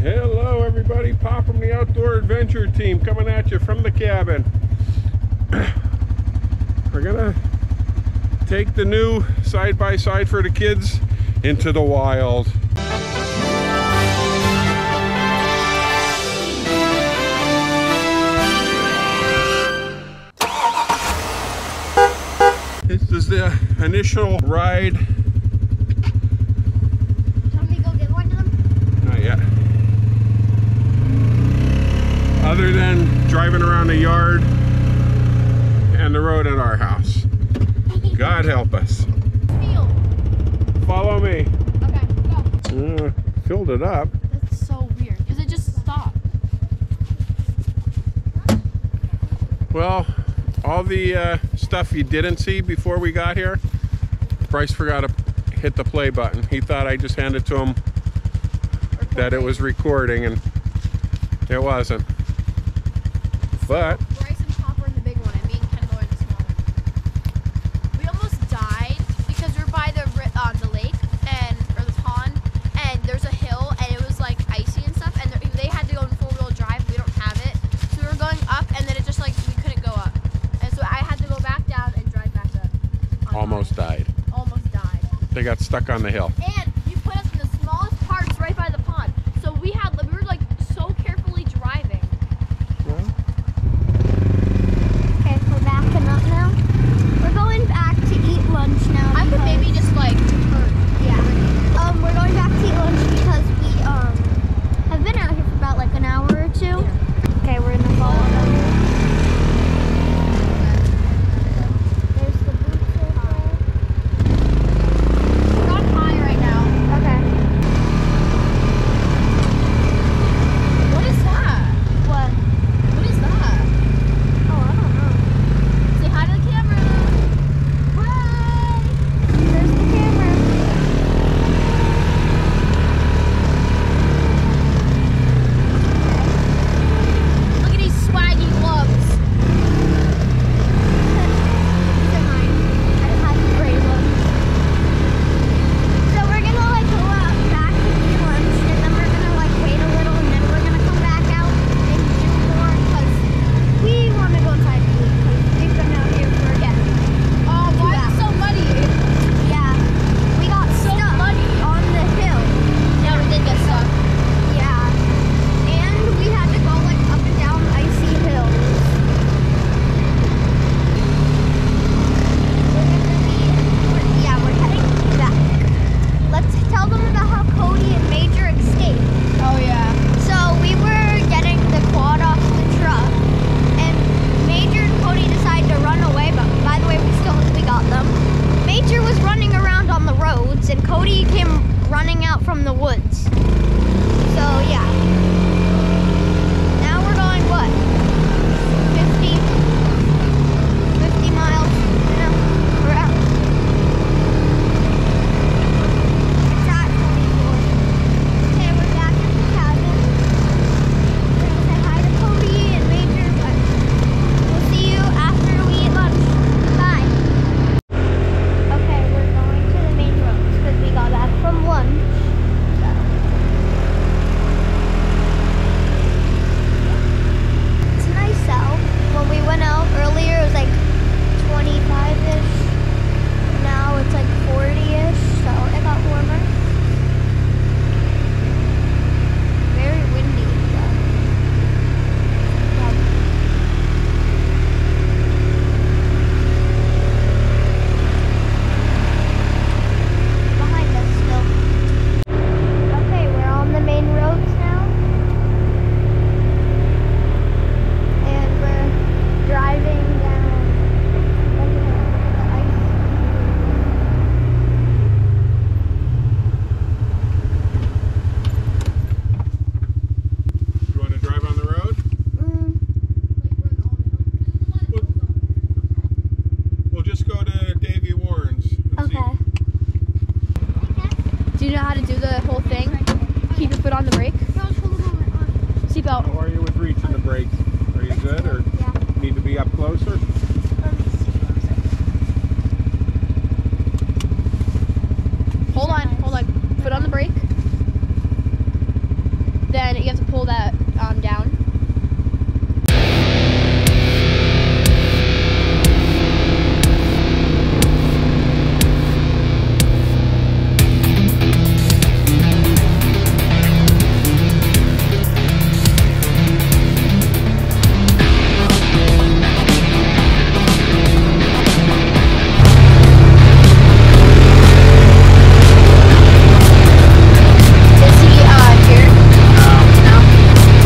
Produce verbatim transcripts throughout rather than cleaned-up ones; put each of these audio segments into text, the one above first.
Hello everybody, Pop from the Outdoor Adventure Team coming at you from the cabin. We're gonna take the new side-by-side for the kids into the wild. This is the initial ride. Want me to go get one of them? Not yet. Other than driving around the yard and the road at our house. God help us. Follow me. Okay, go. Uh, filled it up. That's so weird. Because it just stopped. Well, all the uh, stuff you didn't see before we got here, Bryce forgot to hit the play button. He thought I just handed to him recording. That it was recording, and it wasn't. But Bryce and Pop were in the big one, and me and Kendall are in the small one. We almost died because we were by the uh, the lake and or the pond, and there's a hill, and it was like icy and stuff, and they had to go in four-wheel drive. We don't have it, so we were going up, and then it just like we couldn't go up, and so I had to go back down and drive back up. Almost died. Almost died. They got stuck on the hill. And you put us in the smallest parts right by the pond, so we had we were like so carefully driving. Okay, we're backing up now. We're going back to eat lunch now. I could maybe just like turn. Yeah. Um, we're going back to eat lunch because we um have been out here for about like an hour or two. Yeah. Okay, we're gonna follow them. There's the boots over there. We're on high right now. Okay. What is that? What? What is that? Oh, I don't know. Say hi to the camera. Hi. There's the camera. Look at these swaggy gloves. These are mine. I have gray ones. So we're gonna like go out back to eat lunch, and then we're gonna like wait a little, and then we're gonna come back out and do more because we want to go inside and eat because we've been out here for again. Oh, why is it so muddy? Yeah, we got so stuck muddy on the hill. Yeah, we did get stuck. Yeah, and we had to go like up and down icy hills. We're gonna be, we're, yeah, we're heading back. Let's tell them about how Cody and Major escaped. Oh yeah. So we were getting the quad off the truck, and Major and Cody decided to run away. But by the way, we still we got them. Major was running around on the roads, and Cody came running out from the woods. So yeah. Now we're going what? fifty, fifty miles. No, we're out. It's at twenty-four. Okay, we're back at the cabin. We're gonna say hi to Cody and Major, but we'll see you after we eat lunch. Bye. Okay, we're going to the main roads because we got back from lunch. So. It's nice out. When we went out earlier, it was like twenty-five-ish. Now it's like forty-ish, so it got warmer. Very windy, though. Yeah. Behind us still. Okay, we're on the main roads now. And we're driving down the ice. you want to drive on the road? Mm. We'll, we'll just go to Davy Warren's. and Okay. See. Do you know how to do the whole thing? Keep your foot on the brake? Seatbelt. How are you with reaching the brakes? Are you good, or Yeah. need to be up closer? Hold on, hold on. Foot on the brake. Then You have to pull that um, down. Is he uh, here? No. No.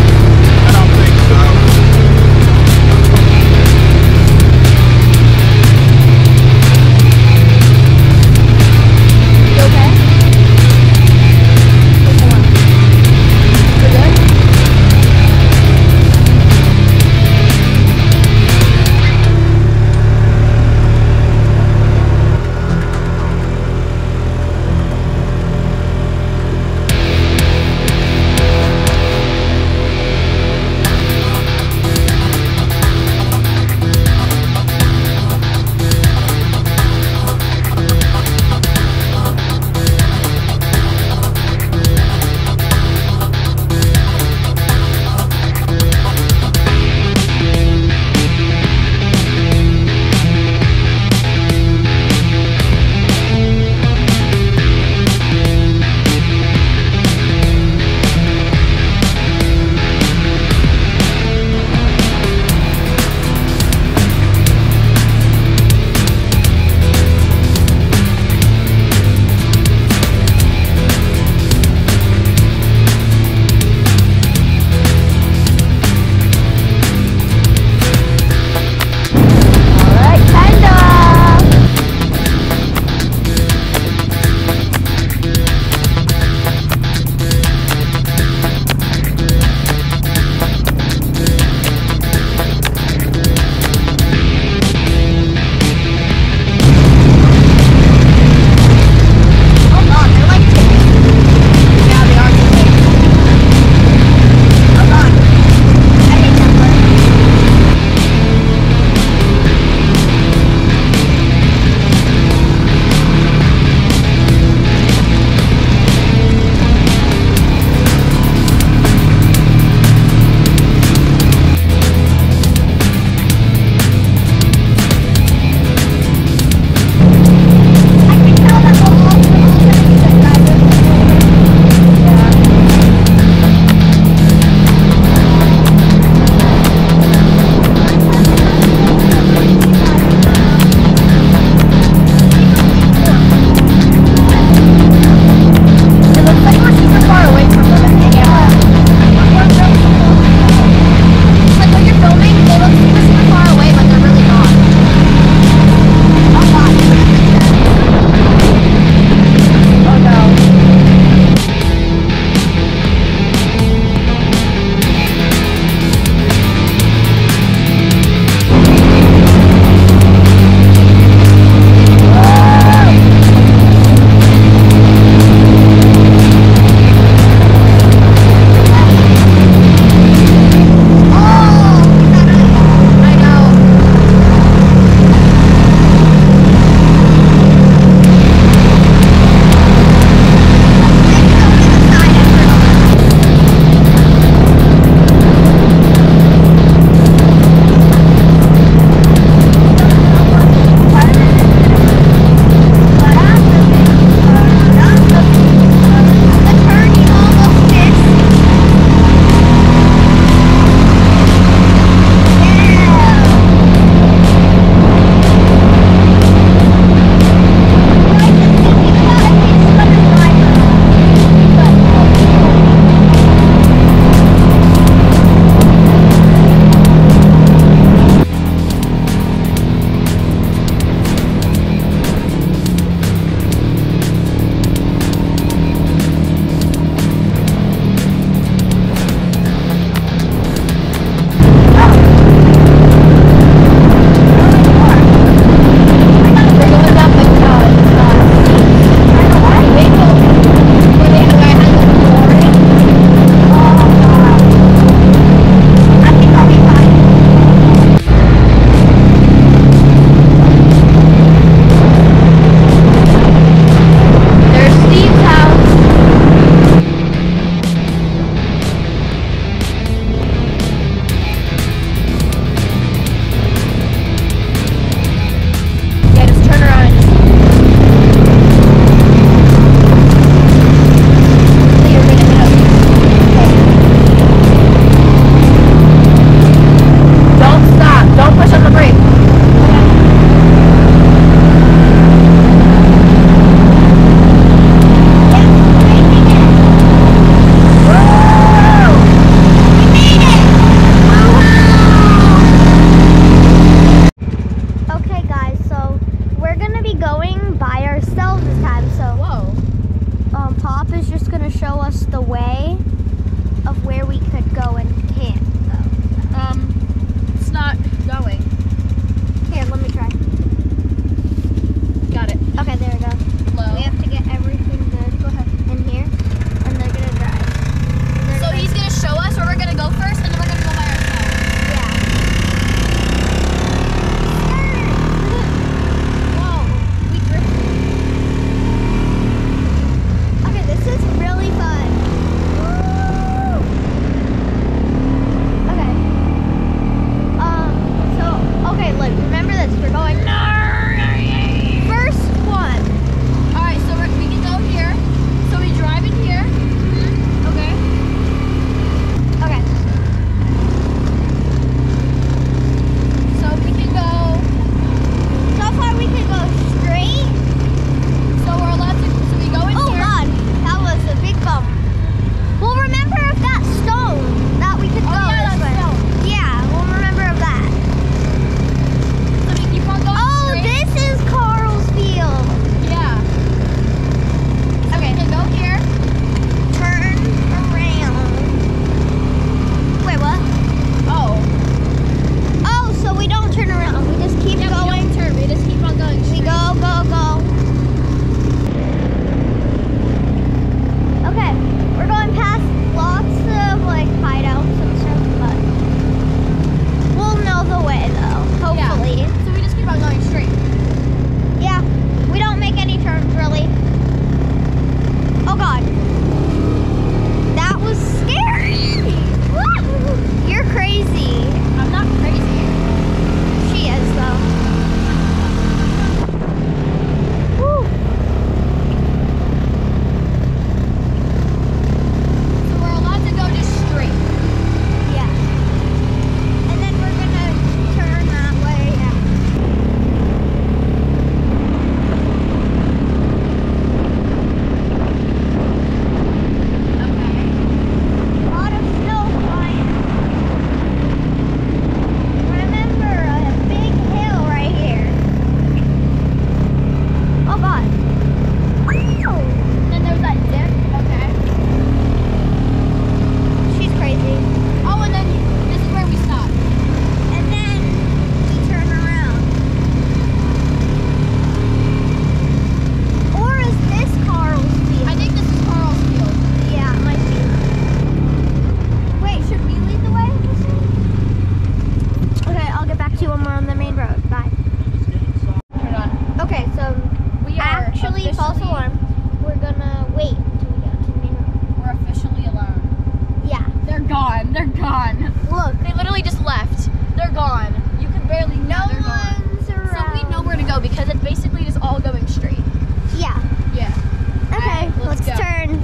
they're gone. Look. They literally just left. They're gone. You can barely No know they're gone. one's around. So we know where to go because it's basically just all going straight. Yeah. Yeah. Okay, Alright, let's let's, go. turn.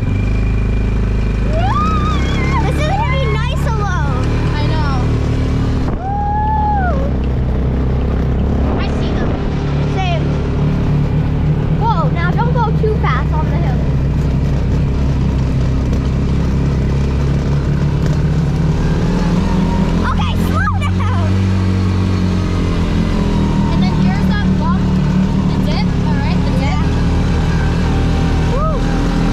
This is gonna be nice alone. I know. I see them. Same. Whoa, now don't go too fast on the hill. Okay, slow down. And then here's that bump. That's it. All right. That's Yeah. it. Woo.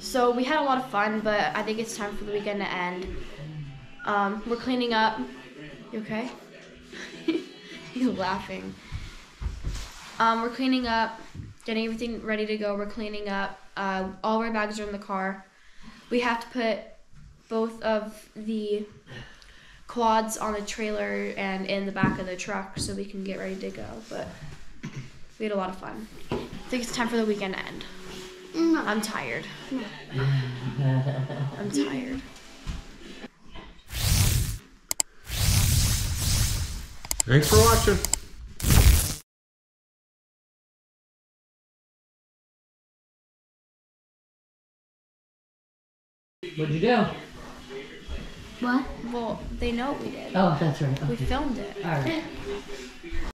so we had a lot of fun, but I think it's time for the weekend to end. Um, we're cleaning up. You okay? You're laughing. Um, we're cleaning up, getting everything ready to go. We're cleaning up. Uh, all of our bags are in the car. We have to put both of the quads on the trailer and in the back of the truck so we can get ready to go. But we had a lot of fun. I think it's time for the weekend to end. No. I'm tired. I'm tired. Thanks for watching. What'd you do? What? Well, they know we did. Oh, that's right. We Okay. filmed it. All right.